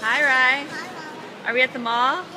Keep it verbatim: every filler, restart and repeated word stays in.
Hi, Rye. Hi, Mom. Are we at the mall?